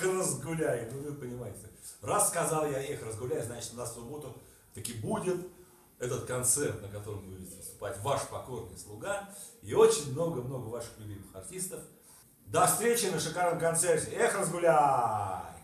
разгуляй. Ну, вы понимаете. Раз сказал я эх, разгуляй, значит, на субботу таки будет этот концерт, на котором будет выступать ваш покорный слуга и очень много-много ваших любимых артистов. До встречи на шикарном концерте. Эх, разгуляй!